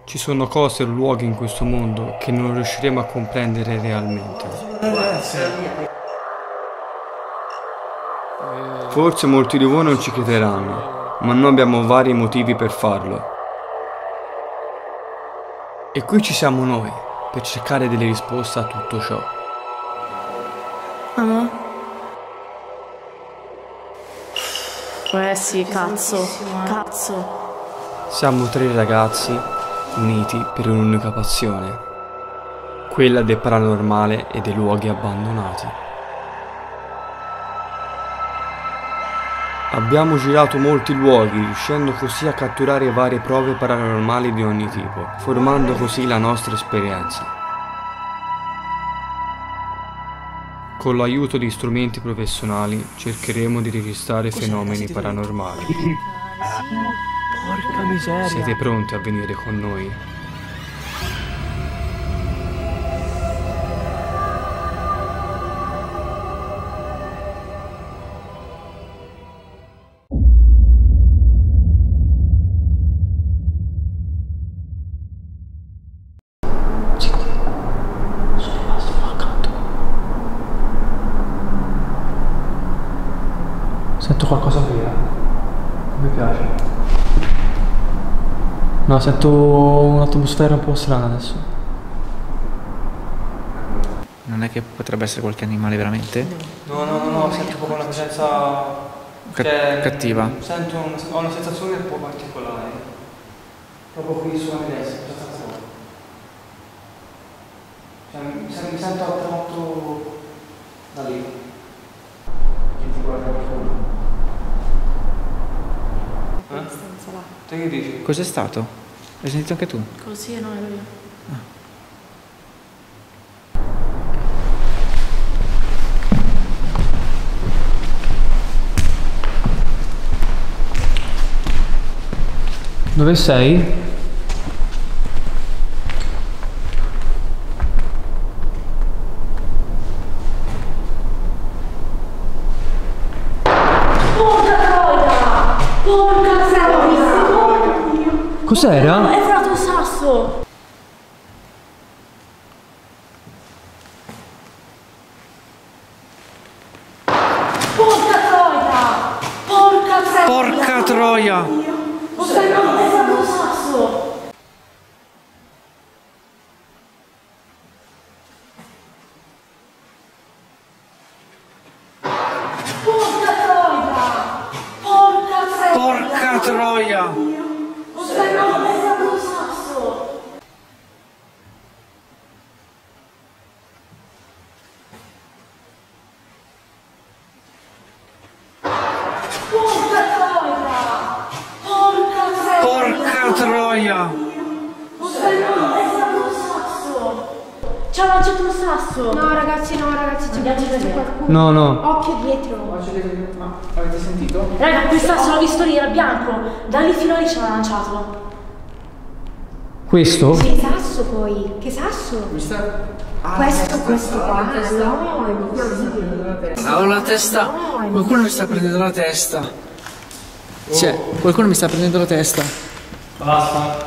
Ci sono cose o luoghi in questo mondo che non riusciremo a comprendere realmente. Forse molti di voi non ci crederanno, ma noi abbiamo vari motivi per farlo. E qui ci siamo noi, per cercare delle risposte a tutto ciò. Mamma? Sì, cazzo. Siamo 3 ragazzi uniti per un'unica passione, quella del paranormale e dei luoghi abbandonati. Abbiamo girato molti luoghi, riuscendo così a catturare varie prove paranormali di ogni tipo, formando così la nostra esperienza. Con l'aiuto di strumenti professionali cercheremo di registrare fenomeni paranormali. Porca miseria. Siete pronti a venire con noi? Sento qualcosa qui, mi piace. No, sento un'atmosfera un po' strana adesso. Non è che potrebbe essere qualche animale veramente? No, sento proprio una presenza cattiva. Ho una sensazione un po' particolare. Proprio qui sulla mia destra, questa cosa. Cioè, mi sento attratto da lì. Che ti guarda qualcuno. Te che dici? Cos'è stato? Hai sentito anche tu? Così no, ero io. Dove sei? Cos'era? È entrato un sasso! Porca troia! È entrato un sasso! Porca troia! Porca troia! Ci ha lanciato un sasso! No ragazzi, c'è qualcuno. No. Occhio dietro. Ma avete sentito? Raga, quel sasso l'ho visto lì, era bianco! Da lì fino a lì ci ha lanciato! Questo? Che sasso poi? Che sasso? Mi sta... Questo qua? No, è Ho la testa! Qualcuno mi sta prendendo la testa! Cioè, qualcuno mi sta prendendo la testa! Basta.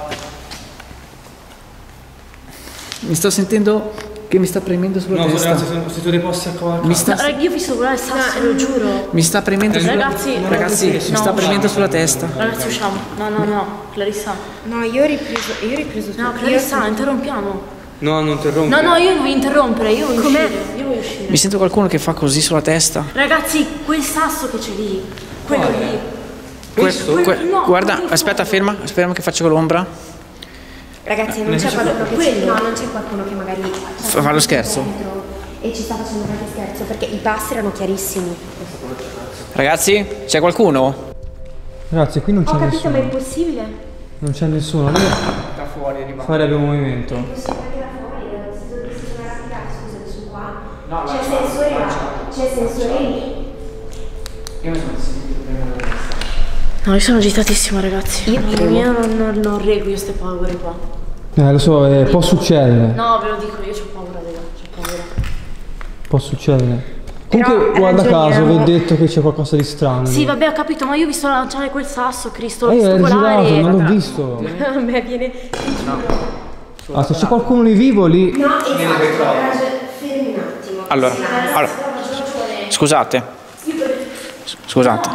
Mi sto sentendo che mi sta premendo sulla testa. Ragazzi, se tu li posso accavalcare. Mi sta... Raga, io ho visto volare il sasso, ve lo giuro! Mi sta premendo sulla... Ragazzi, mi sta premendo sulla testa. Ragazzi, usciamo! No, Clarissa! No, io ho ripreso tutto. No, Clarissa, interrompiamo! No, non interrompi. No, io non voglio interrompere, io voglio Com'è? uscire, io voglio uscire. Mi sento qualcuno che fa così sulla testa. Ragazzi, quel sasso che c'è lì, quello lì. No, Guarda, quello aspetta, fuori. ferma che faccio con l'ombra. Ragazzi, non c'è qualcuno che no, non c'è qualcuno che magari Fa lo scherzo. dentro e ci sta facendo qualche scherzo, perché i passi erano chiarissimi. Ragazzi, c'è qualcuno? Ragazzi, qui non c'è Ho capito, nessuno. ma è impossibile. Non c'è nessuno. Noi Da fuori arriva. farebbe un movimento. È impossibile perché da fuori si sono arrampicati, scusate, su qua. C'è il sensore là, c'è il sensore lì. Io mi sono sentito prendere la testa. No, io sono agitatissima, ragazzi. Io non reggo io queste paure qua. Lo so, può succedere. No, ve lo dico, io ho paura, raga, ho paura. Può succedere. Comunque guarda caso, vi ho detto che c'è qualcosa di strano. Sì, vabbè, ho capito, ma io ho visto lanciare quel sasso, Cristo, l'ho Io visto ero volare. girato, non l'ho visto. A me viene... Ah, se c'è qualcuno di vivo lì. No, esatto, fermi un attimo. Allora, scusate. Scusate.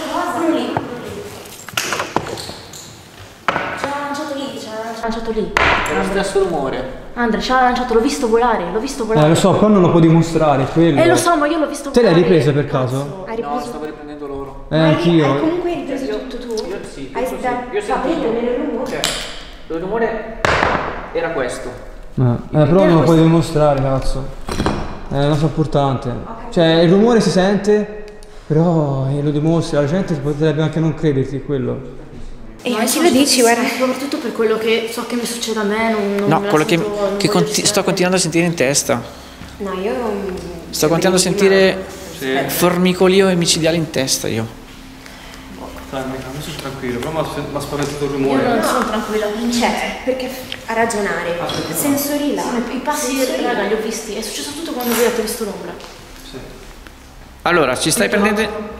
Ce l'ha lanciato lì. È lo stesso rumore. Andrea, ce l'ha lanciato, l'ho visto volare, Lo so, però non lo può dimostrare, quello. lo so, ma io l'ho visto Te volare. l'hai ripresa per caso? Hai No, ripreso? stavo riprendendo loro. Hai Anch'io. comunque ripreso tutto tu? Io sì. Hai Io va bene nel rumore? Cioè, il rumore era questo. Però non lo puoi dimostrare, cazzo. È una cosa importante. Cioè, il rumore si sente, però lo dimostri, la gente potrebbe anche non crederti, quello. E chi lo dici, guarda? Soprattutto per quello che so che mi succede a me, non No, me la quello sento, non voglio sto continuando a sentire in testa. No, io non... Sto continuando a sentire formicolio micidiale in testa io. Adesso sono tranquillo, però mi ha spaventato il Io rumore. non sono tranquilla. Cioè, perché a ragionare. Sensori là. I passi, raga, li ho visti. È successo tutto quando voi avete visto l'ombra. Allora, ci stai prendendo...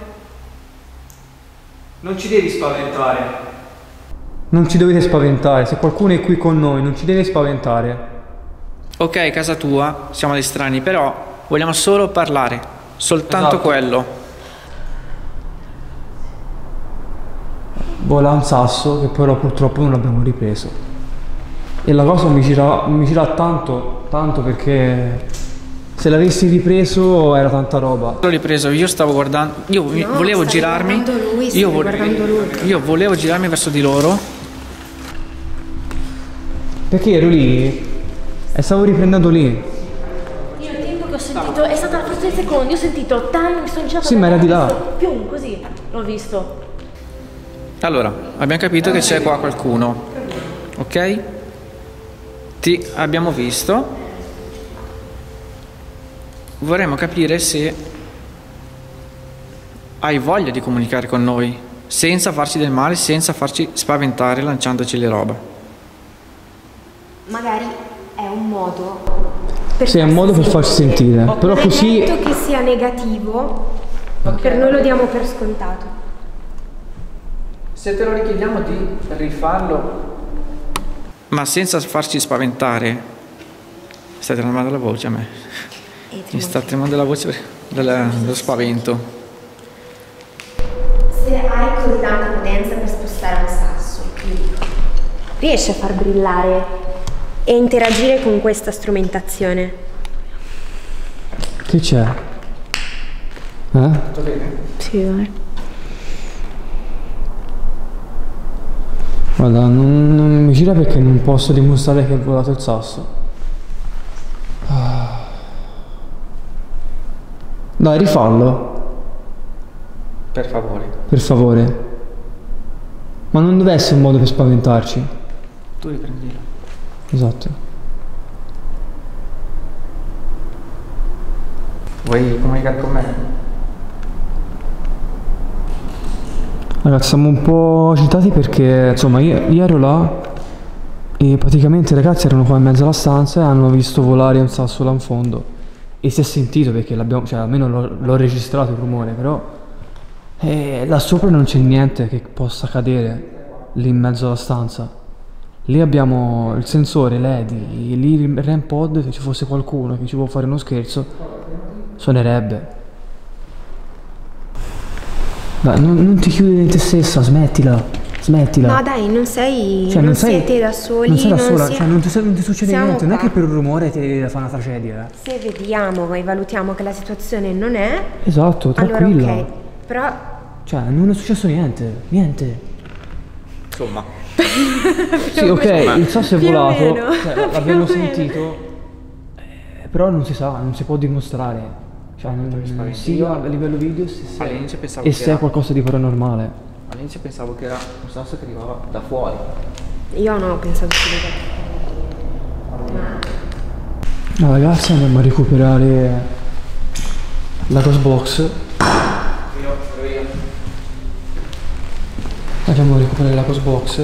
Non ci devi spaventare. Non ci dovete spaventare, se qualcuno è qui con noi non ci deve spaventare. Ok, casa tua, siamo dei strani, però vogliamo solo parlare. Soltanto Esatto. quello. Vola un sasso che però purtroppo non l'abbiamo ripreso. E la cosa mi gira tanto perché se l'avessi ripreso era tanta roba. L'ho ripreso, io stavo guardando, volevo stavi girarmi, guardando lui, stavi guardando lui. io volevo girarmi verso di loro. Perché ero lì e stavo riprendendo lì. Io il tempo che ho sentito è stata la frazione di secondi, io ho sentito mi sono girato. Sì, ma era di là. Più così, l'ho visto. Allora, abbiamo capito che c'è qua qualcuno, ok? Ti abbiamo visto. Vorremmo capire se hai voglia di comunicare con noi, senza farci del male, senza farci spaventare lanciandoci le roba. Magari è un modo Sì, è un modo per farsi sentire. Però non così. è detto che sia negativo, per noi lo diamo per scontato. Se te lo richiediamo di rifarlo, Ma senza farci spaventare. Stai tremando la voce a me. Mi sta tremando la voce dello spavento. Se hai così tanta potenza per spostare un sasso, riesci a far brillare e interagire con questa strumentazione. Che c'è? Sì, dai. Guarda, non mi gira perché non posso dimostrare che è volato il sasso. Dai, rifallo, Per favore. per favore. Ma non deve essere un modo per spaventarci. Tu riprendilo. Esatto. Vuoi comunicare con me? Ragazzi, siamo un po' agitati perché insomma io ero là e praticamente i ragazzi erano qua in mezzo alla stanza e hanno visto volare un sasso là in fondo e si è sentito perché l'abbiamo, cioè almeno l'ho registrato il rumore, però là sopra non c'è niente che possa cadere lì in mezzo alla stanza. Lì abbiamo il sensore LED, lì il REM pod, se ci fosse qualcuno che ci può fare uno scherzo suonerebbe. Dai, non ti chiudi in te stessa, smettila. No dai, non sei, Cioè, non siete da soli. Non sei da sola, sia- cioè non ti succede siamo niente, non è qua. che per un rumore ti devi fare una tragedia. Se vediamo e valutiamo che la situazione non è, Esatto, tranquilla. allora ok, però Cioè, non è successo niente. Insomma. Sì, ok, il sasso è Più o volato, meno, cioè, più l'abbiamo o meno. sentito, però non si sa, non si può dimostrare. Cioè, sia a livello video All'inizio pensavo e che se è qualcosa di paranormale. All'inizio pensavo che era un sasso che arrivava da fuori. io non ho pensato di No, ragazzi, andiamo a recuperare la ghost box. Andiamo a recuperare la ghost box,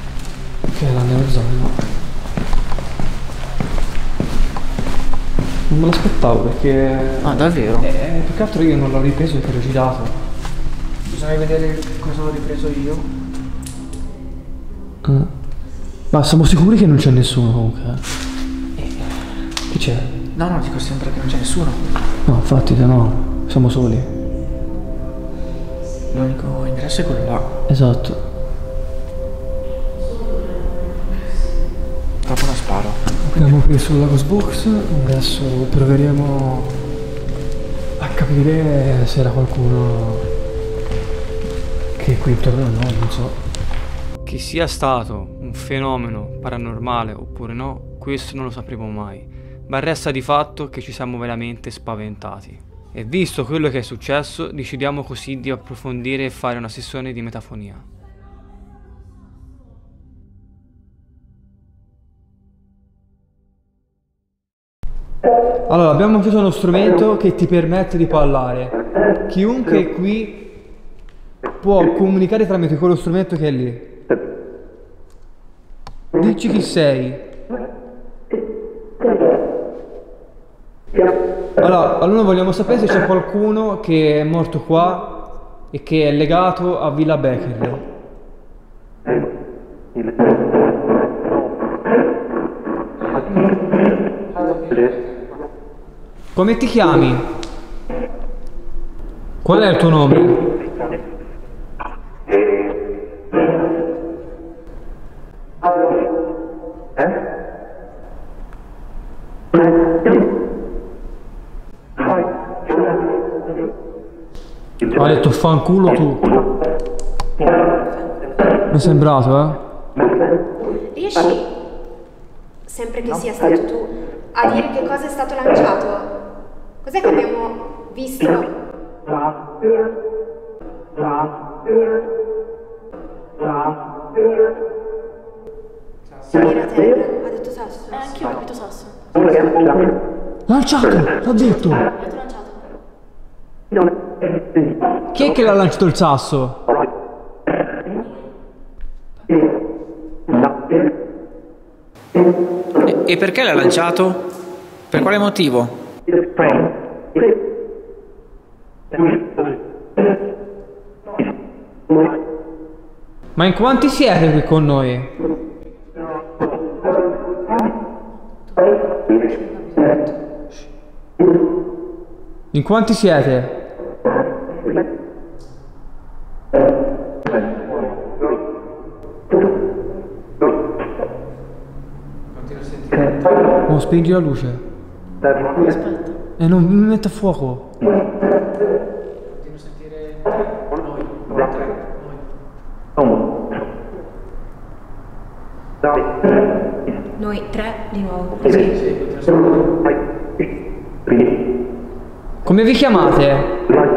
che è la nello zaino. Non me l'aspettavo perché... Ah, davvero? Più che altro io non l'ho ripreso perché ero girato. Bisogna vedere cosa ho ripreso io. Ma siamo sicuri che non c'è nessuno comunque? Chi c'è? No, dico sempre che non c'è nessuno. No, infatti no, siamo soli. L'unico ingresso è quello là. Esatto. Dopo non sparo. Abbiamo preso la Ghostbox, adesso proveremo a capire se era qualcuno che è qui intorno a noi, non so. Che sia stato un fenomeno paranormale oppure no, questo non lo sapremo mai, ma resta di fatto che ci siamo veramente spaventati. E visto quello che è successo, decidiamo così di approfondire e fare una sessione di metafonia. Allora, abbiamo chiuso uno strumento che ti permette di parlare. Chiunque qui può comunicare tramite quello strumento che è lì. Dici chi sei. Allora vogliamo sapere se c'è qualcuno che è morto qua e che è legato a Villa Becker. Come ti chiami? Qual è il tuo nome? Ha detto fanculo tu. Mi è sembrato, Riesci, sempre che sia stato tu, a dire che cosa è stato lanciato? Cos'è che abbiamo visto? Mira terra, ha detto sasso. Anch'io ho capito sasso. Lanciato, l'ho detto. Io ti ho lanciato. Chi è che l'ha lanciato il sasso? E perché l'ha lanciato? Per quale motivo? Ma in quanti siete qui con noi? In quanti siete? Oh, spingi la luce. Aspetta. E non mi mette a fuoco. Noi tre di nuovo. Come vi chiamate?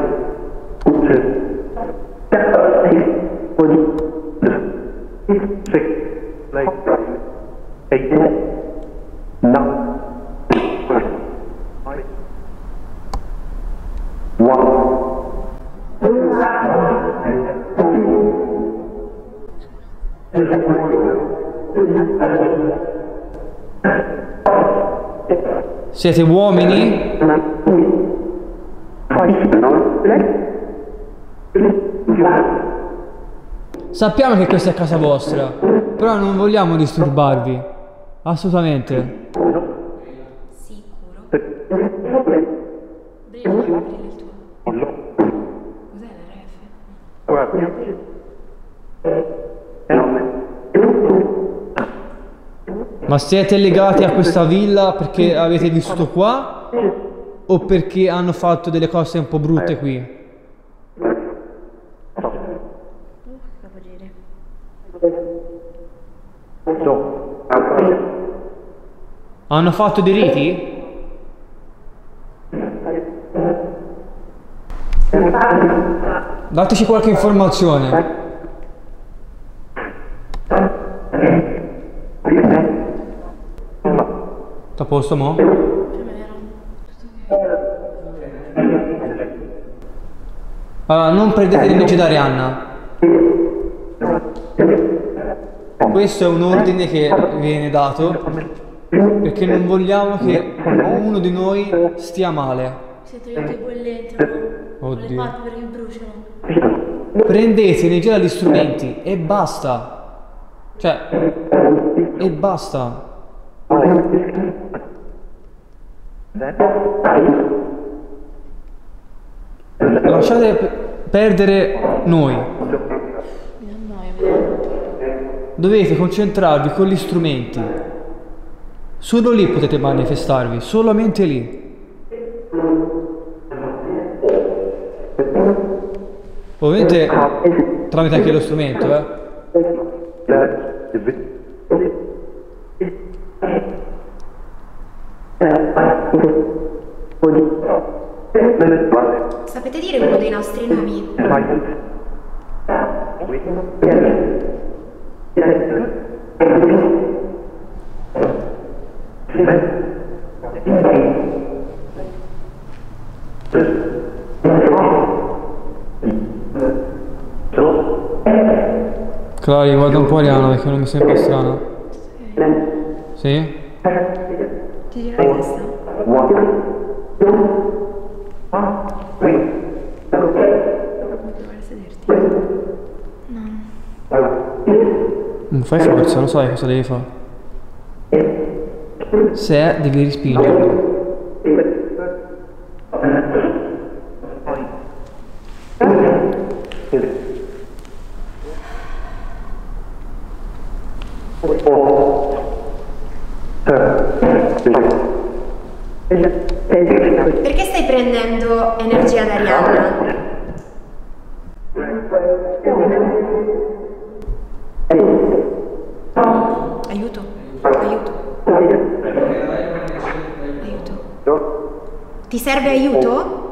Siete uomini? Sappiamo che questa è casa vostra, però non vogliamo disturbarvi. Assolutamente. Sicuro. Brilla il tuo. Cos'è l'RF? Ma siete legati a questa villa perché avete vissuto qua? O perché hanno fatto delle cose un po' brutte qui? Hanno fatto dei riti? Dateci qualche informazione. Sta a posto mo? Allora, non prendete l'energia da Arianna. Questo è un ordine che viene dato Perché non vogliamo che uno di noi stia male. Si è togliato i bollenti, no? Con le Oddio. palpebre che bruciano. Prendete energia dagli strumenti e basta. Cioè, e basta. Lasciate perdere noi. Mi annoia, vediamo. Dovete concentrarvi con gli strumenti. Solo lì potete manifestarvi, solamente lì. Ovviamente tramite anche lo strumento, Sapete dire uno dei nostri nomi? Clari, guarda un po' Ariana perché non mi sembra strana. Sì? Ti gira la testa? Vuoi provare a sederti? Non fai forza, lo sai cosa devi fare. Se devi respingerlo. Perché stai prendendo energia da Arianna? Aiuto, aiuto. Aiuto. Ti serve aiuto?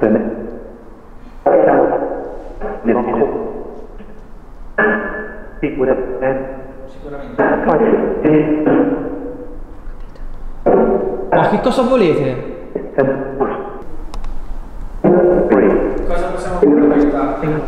Ma che cosa volete? Cosa possiamo fare per aiutarti?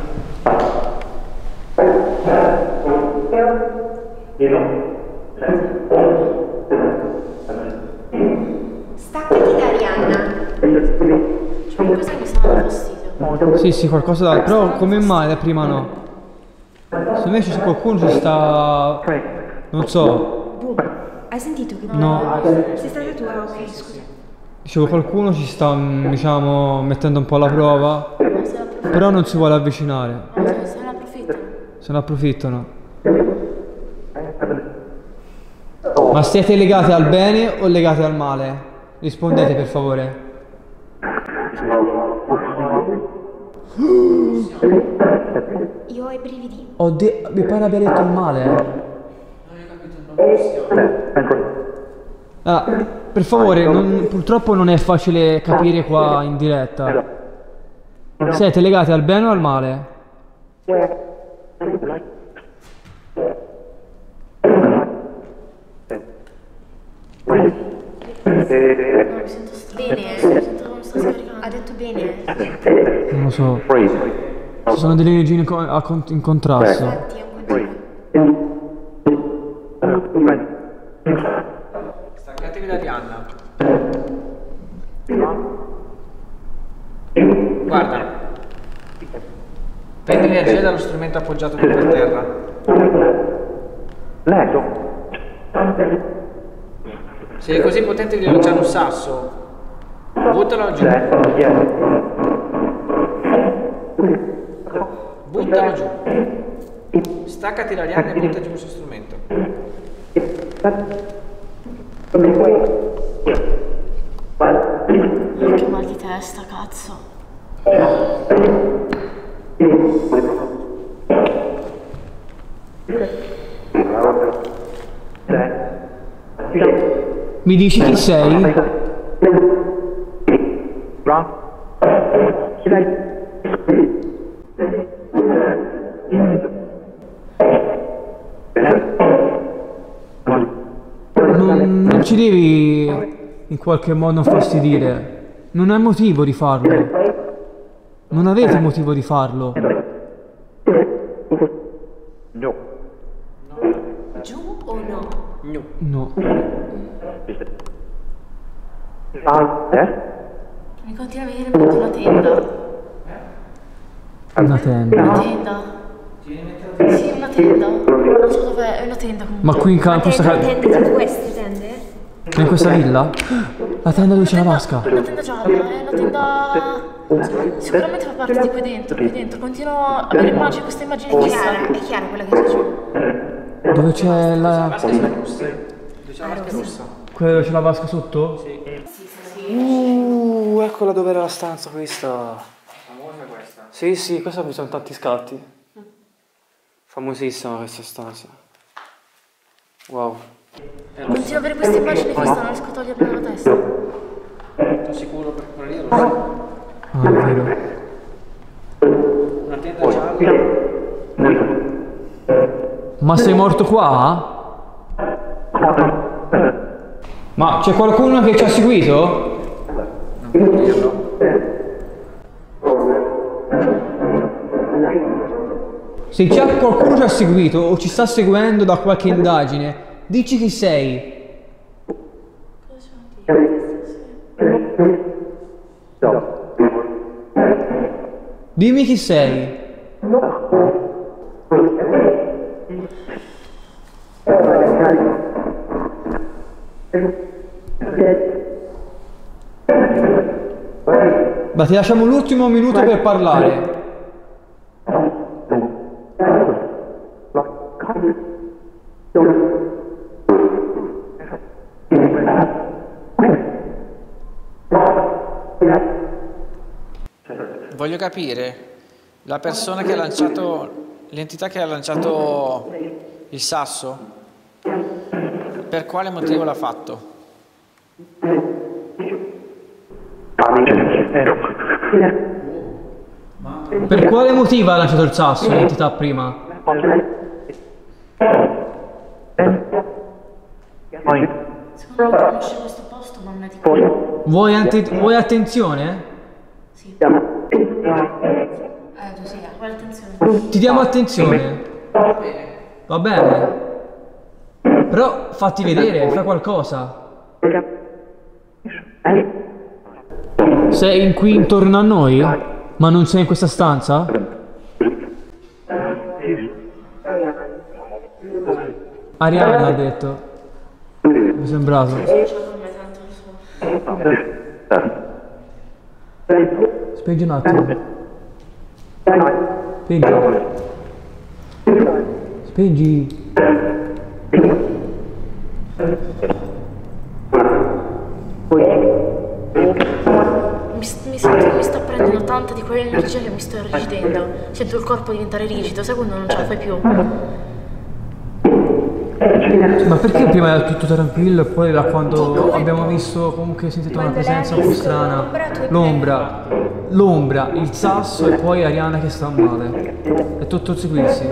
Staccati da Arianna. C'è qualcosa che mi sta dando fastidio. Sì, qualcosa da... Però come mai da prima no? Secondo me c'è qualcuno ci sta... Non so. Hai sentito che... No. Sei stata tu? Ah, ok, scusa. Dicevo qualcuno ci sta, diciamo, mettendo un po' alla prova. Ma se ne approfittano. Però non si vuole avvicinare. Se ne approfittano. Se ne approfittano. Ma siete legati al bene o legati al male? Rispondete per favore. Io ho i brividi. Mi pare abbia detto il male. Ah, per favore, purtroppo non è facile capire qua in diretta. Siete legati al bene o al male? No, mi sento strano. Bene. Mi sento come sto scaricando. Ha detto bene. Non lo so. Ci sono delle energie in contrasto. Infatti è un continuo. Staccatevi da Arianna. Guarda. Prendi energia dallo strumento appoggiato per terra. Se è così potente di lanciare un sasso, buttalo giù. Buttalo giù. Staccati l'Arianna e butta giù questo strumento. Che mal di testa, cazzo. Mi dici chi sei? Non ci devi in qualche modo infastidire. Non hai motivo di farlo. Non avete motivo di farlo. Giù o no? No. Mi continua a venire in mente una tenda. Una tenda. Una tenda. Sì, una tenda. Non so dov'è, è una tenda comunque. Ma qui in questa casa. Tende tipo queste tende? In questa villa? La tenda dove c'è la vasca. Una tenda gialla, è una tenda. Sicuramente fa parte di qui dentro. Continuo a avere questa immagine fissa. È chiara quella che c'è giù. Dove c'è la. Dove c'è la vasca rossa? Quella dove c'è la vasca sotto? Sì. Eccola dove era la stanza questa. Famosa questa. Sì, questa mi sono tanti scatti. Famosissima questa stanza. Wow. Continuo ad avere questa immagine fissa, non riesco a toglierla dalla testa. Sono sicuro per quella lì lo so. Ah, è vero. Una tenda gialla. Ma sei morto qua? Ma c'è qualcuno che ci ha seguito? Non può dirlo. Se c'è qualcuno che ci ha seguito o ci sta seguendo da qualche indagine, dici chi sei. Dimmi chi sei. Ma ti lasciamo l'ultimo minuto per parlare. Voglio capire, la persona che ha lanciato, l'entità che ha lanciato il sasso, per quale motivo l'ha fatto? Per quale motivo ha lanciato il sasso l'entità prima? Secondo me conosce questo posto, ma non è di qui. Vuoi attenzione? Sì. Tu sì, vuoi attenzione. Ti diamo attenzione. Va bene. Però fatti vedere, fai qualcosa. Sei qui intorno a noi? Ma non sei in questa stanza? Arianna ha detto. Mi è sembrato. Speggi un attimo. Speggi. Mi sto prendendo tanta di quell'energia che mi sto irrigidendo. Sento il corpo diventare rigido, sai quando non ce la fai più. Ma perché prima era tutto tranquillo e poi da quando abbiamo visto comunque sentito una presenza un po' strana? L'ombra, il sasso e poi Arianna che sta male. È tutto il seguirsi.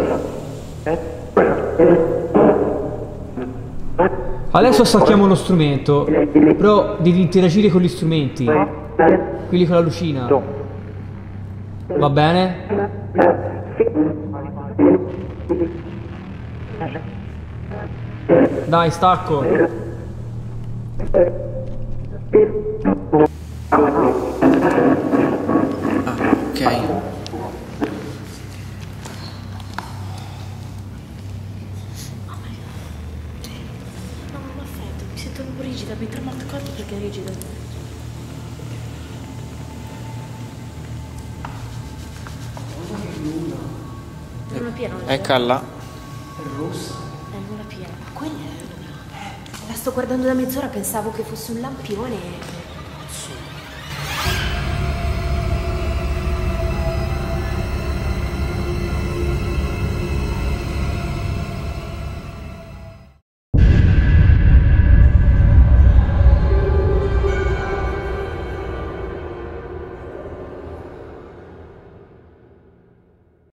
Adesso stacchiamo lo strumento, però devi interagire con gli strumenti, quelli con la lucina. Va bene? Dai, stacco. Ok. No, non ho freddo, mi sento un po' rigida, mi trema il corpo perché è rigido. Luna piena. Eccola. È luna piena. Quella è la luna. La sto guardando da mezz'ora, pensavo che fosse un lampione.